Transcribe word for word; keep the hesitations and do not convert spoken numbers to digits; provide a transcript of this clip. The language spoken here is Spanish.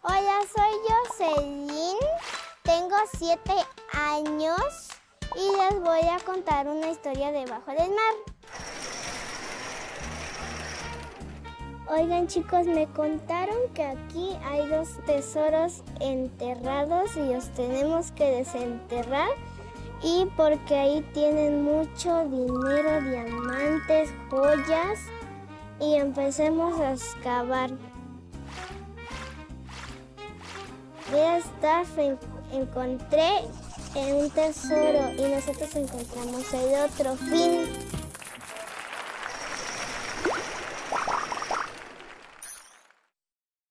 Hola, soy Jocelyn, tengo siete años y les voy a contar una historia debajo del mar. Oigan chicos, me contaron que aquí hay dos tesoros enterrados y los tenemos que desenterrar y porque ahí tienen mucho dinero, diamantes, joyas y empecemos a excavar. Mira, Staff, en, encontré un tesoro y nosotros encontramos el otro. Fin.